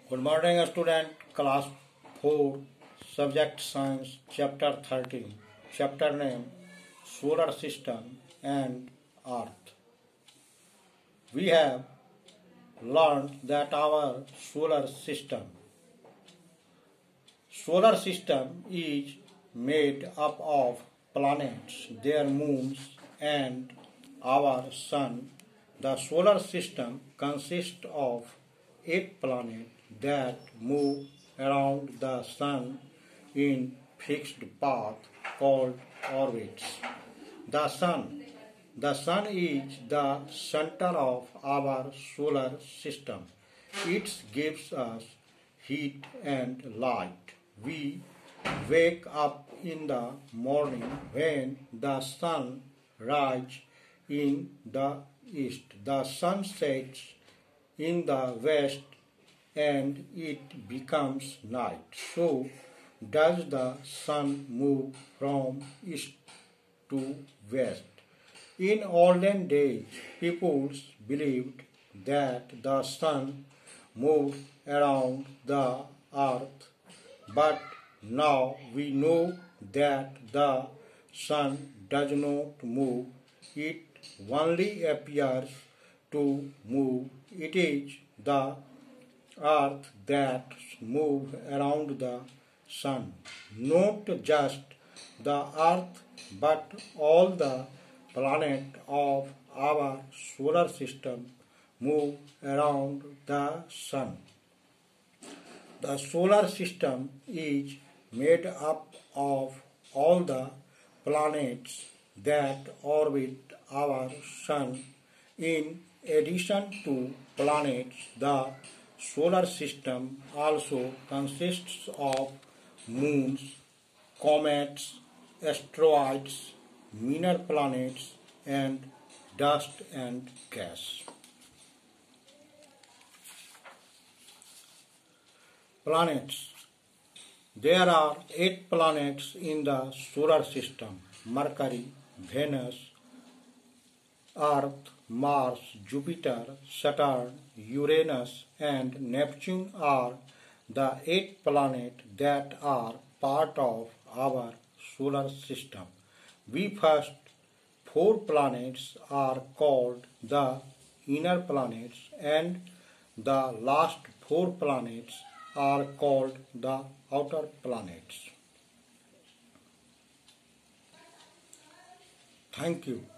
Good morning, student. Class 4, Subject Science, Chapter 13. Chapter name Solar System and Earth. We have learned that our solar system is made up of planets, their moons, and our sun. The solar system consists of 8 planets that move around the sun in fixed path called orbits. The sun is the center of our solar system. It gives us heat and light. We wake up in the morning when the sun rises in the east. The sun sets in the west and it becomes night. So does the sun move from east to west. In olden days, people believed that the sun moved around the earth, but now we know that the sun does not move. It only appears to move. It is the earth that moves around the sun. Not just the earth, but all the planets of our solar system move around the sun. The solar system is made up of all the planets that orbit our sun. In addition to planets, the solar system also consists of moons, comets, asteroids, minor planets, and dust and gas. Planets. There are 8 planets in the solar system: Mercury, Venus, Earth, Mars, Jupiter, Saturn, Uranus, and Neptune are the 8 planets that are part of our solar system. The first 4 planets are called the inner planets, and the last 4 planets are called the outer planets. Thank you.